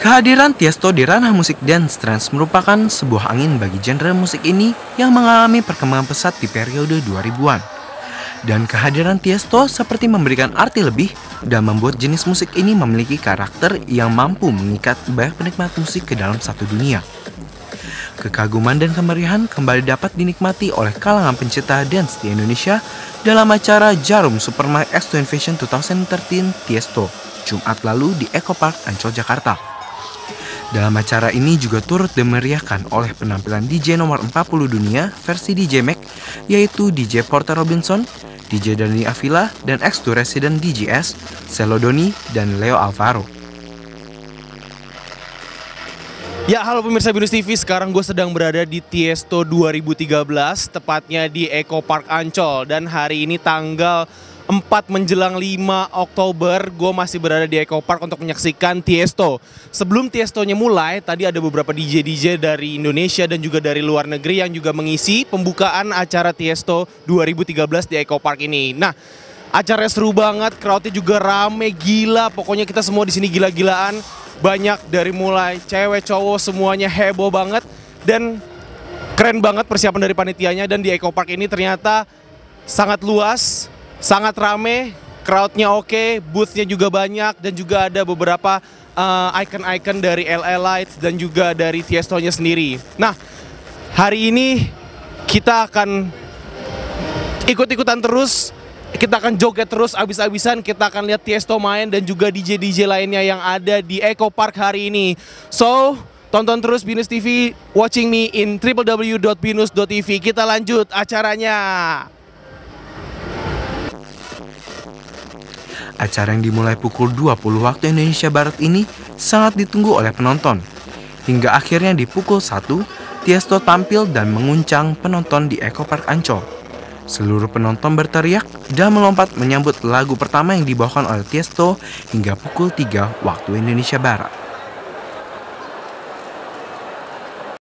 Kehadiran Tiesto di ranah musik dance trance merupakan sebuah angin bagi genre musik ini yang mengalami perkembangan pesat di periode 2000-an. Dan kehadiran Tiesto seperti memberikan arti lebih dan membuat jenis musik ini memiliki karakter yang mampu mengikat banyak penikmat musik ke dalam satu dunia. Kekaguman dan kemeriahan kembali dapat dinikmati oleh kalangan pencinta dance di Indonesia dalam acara Jarum Super My X2 Invasion 2013 Tiesto, Jumat lalu di Eco Park Ancol, Jakarta. Dalam acara ini juga turut dimeriahkan oleh penampilan DJ nomor 40 dunia versi DJ Mac, yaitu DJ Porter Robinson, DJ Dani Avila, dan X2 Resident DJs, Celodoni, dan Leo Alvaro. Ya, halo pemirsa Binus TV, sekarang gue sedang berada di Tiesto 2013, tepatnya di Eco Park Ancol. Dan hari ini tanggal 4 menjelang 5 Oktober, gue masih berada di Eco Park untuk menyaksikan Tiesto. Sebelum Tiestonya mulai, tadi ada beberapa DJ dari Indonesia dan juga dari luar negeri yang juga mengisi pembukaan acara Tiesto 2013 di Eco Park ini. Nah, acaranya seru banget, crowdnya juga rame, gila. Pokoknya kita semua di sini gila-gilaan. Banyak dari mulai cewek, cowok, semuanya heboh banget. Dan keren banget persiapan dari panitianya. Dan di Eco Park ini ternyata sangat luas, sangat rame, crowdnya oke, boothnya juga banyak, dan juga ada beberapa icon-icon dari LA Lights dan juga dari Tiestonya sendiri. Nah, hari ini kita akan ikut-ikutan terus, kita akan joget terus abis-abisan, kita akan lihat Tiesto main dan juga DJ-DJ lainnya yang ada di Eco Park hari ini. So, tonton terus Binus TV, watching me in www.binus.tv. Kita lanjut acaranya. Acara yang dimulai pukul 20 waktu Indonesia Barat ini sangat ditunggu oleh penonton. Hingga akhirnya di pukul 1, Tiesto tampil dan menguncang penonton di Eco Park Ancol. Seluruh penonton berteriak dan melompat menyambut lagu pertama yang dibawakan oleh Tiesto hingga pukul 3 waktu Indonesia Barat.